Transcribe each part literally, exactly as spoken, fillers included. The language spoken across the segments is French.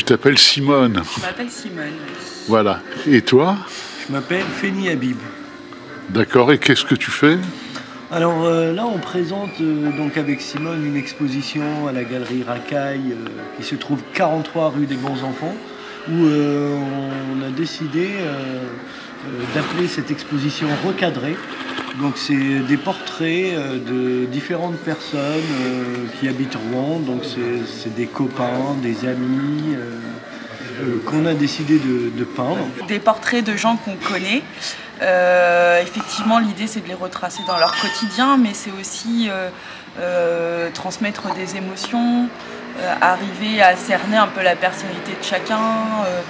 t'appelles Simone. Je m'appelle Simone. Voilà. Et toi? Je m'appelle Feni Habib. D'accord. Et qu'est-ce que tu fais? Alors euh, là, on présente euh, donc avec Simone une exposition à la galerie Racaille euh, qui se trouve quarante-trois rue des Bons Enfants, où euh, on a décidé euh, euh, d'appeler cette exposition recadrée. Donc c'est des portraits euh, de différentes personnes euh, qui habitent Rouen. Donc c'est des copains, des amis euh, euh, qu'on a décidé de, de peindre. Des portraits de gens qu'on connaît. Euh, effectivement, l'idée c'est de les retracer dans leur quotidien, mais c'est aussi euh, euh, transmettre des émotions, euh, arriver à cerner un peu la personnalité de chacun. Euh.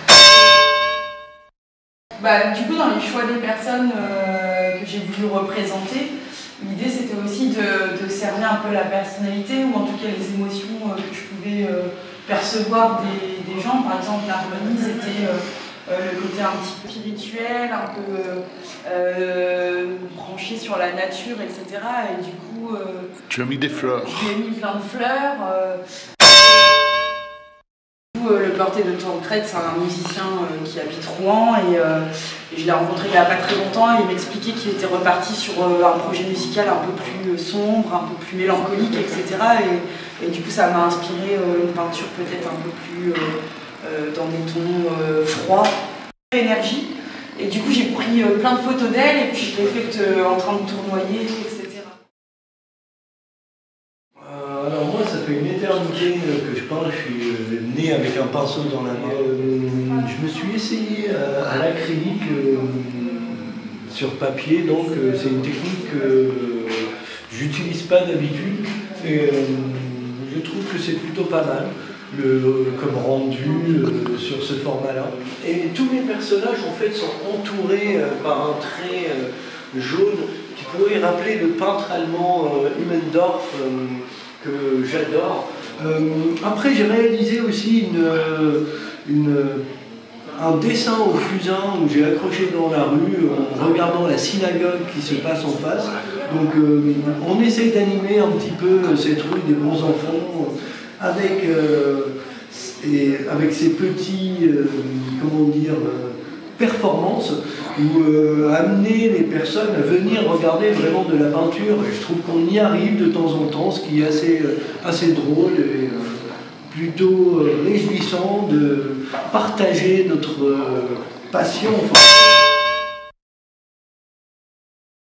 Bah, du coup, dans les choix des personnes euh, que j'ai voulu représenter, l'idée c'était aussi de, de cerner un peu la personnalité, ou en tout cas les émotions euh, que je pouvais euh, percevoir des, des gens. Par exemple, l'harmonie c'était euh, Euh, le côté un petit peu spirituel, un peu euh, branché sur la nature, et cetera. Et du coup, euh, tu as mis des fleurs. J'ai mis plein de fleurs. Euh. Du coup, euh, le porté de Tancred, c'est un musicien euh, qui habite Rouen et, euh, et je l'ai rencontré il n'y a pas très longtemps et il m'expliquait qu'il était reparti sur euh, un projet musical un peu plus sombre, un peu plus mélancolique, et cetera. Et, et du coup, ça m'a inspiré euh, une peinture peut-être un peu plus euh, Euh, dans des tons euh, froids, énergie. Et du coup, j'ai pris euh, plein de photos d'elle et puis je l'ai faite euh, en train de tournoyer, et cetera. Euh, alors moi, ça fait une éternité que je peins. Je suis né avec un pinceau dans la main. Euh, je me suis essayé à, à l'acrylique euh, sur papier, donc euh, c'est une technique que j'utilise pas d'habitude. Et euh, je trouve que c'est plutôt pas mal. Le, comme rendu euh, sur ce format-là. Et tous mes personnages en fait sont entourés euh, par un trait euh, jaune qui pourrait rappeler le peintre allemand euh, Immendorf euh, que j'adore. Euh, après j'ai réalisé aussi une, une, un dessin au fusain où j'ai accroché dans la rue en regardant la synagogue qui se passe en face. Donc euh, on essaye d'animer un petit peu cette rue des Bons Enfants avec, euh, et avec ces petits, euh, comment dire, euh, performances, où euh, amener les personnes à venir regarder vraiment de la peinture. Et je trouve qu'on y arrive de temps en temps, ce qui est assez, euh, assez drôle et euh, plutôt euh, réjouissant de partager notre euh, passion. Enfin,